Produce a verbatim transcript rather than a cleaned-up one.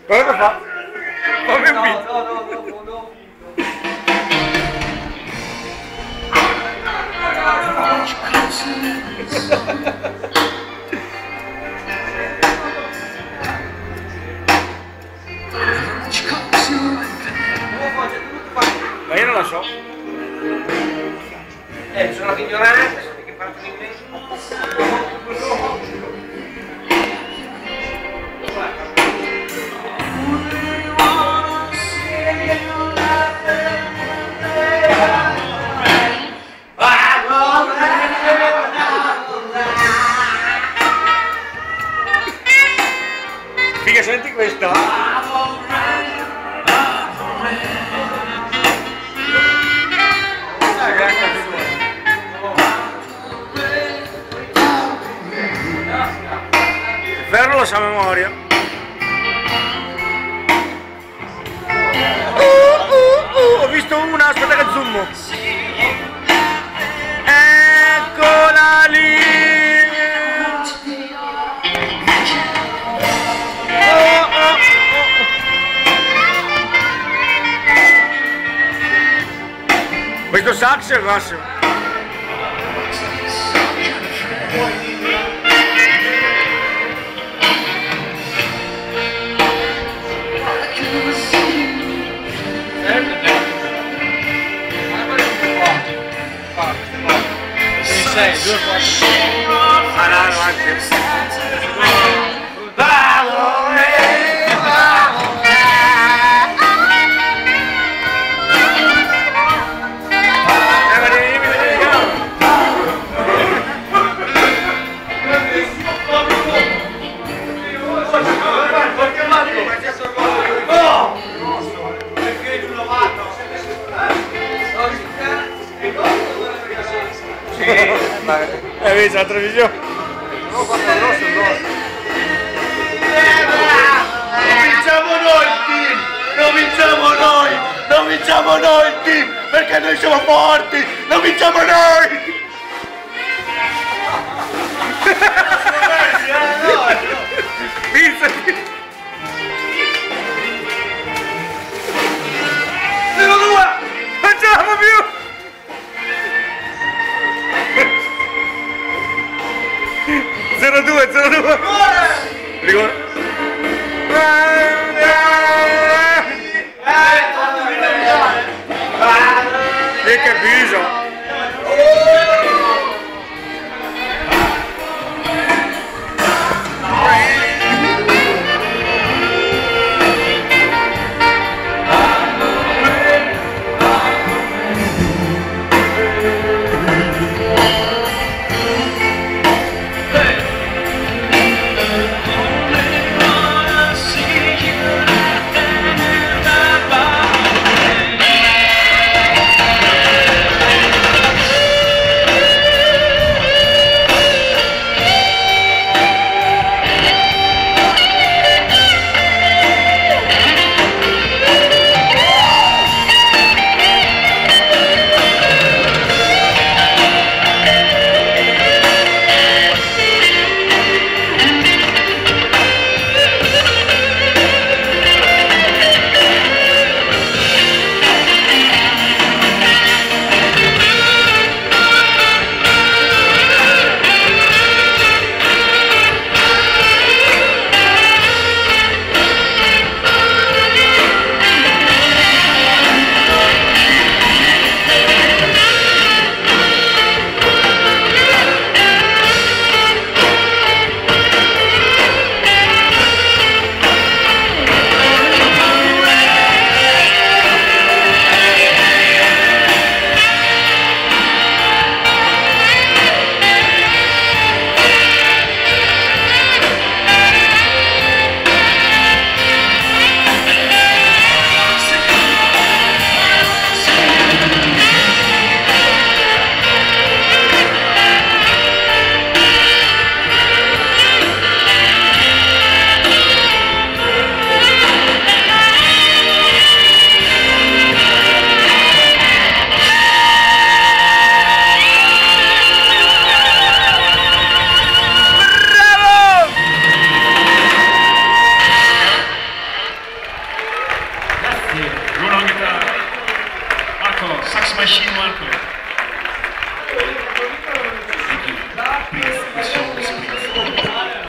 Guarda che fa. Fammi un beat. No, no, no, no, no. Ma io non la so. Eh, sono ignorante, sono che partono in inglese. Figa, senti questa? Ferro lo sa a memoria. Uh, uh, uh, ho visto una, aspetta che zoom. Eccola lì. Oh, oh, oh. Questo sax è il massimo. sei, due, quattro. Ah, no, no, anche. Eh, vedi, la televisione. No, guarda, il rosso, il rosso. Non vinciamo noi il team! Non vinciamo noi! Non vinciamo noi il team! Perché noi siamo forti! Non vinciamo noi! Vince! zero due! Non ce la fa più! zero due, zero due! Rigore! E che viso! Bruno on guitar. Marco, sax machine Marco.